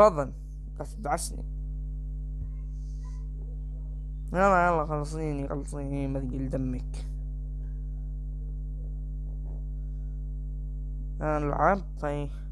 تفضل. قاعد تدعسني. يلا يلا خلصيني خلصيني ما تقل دمك. نلعب طيب.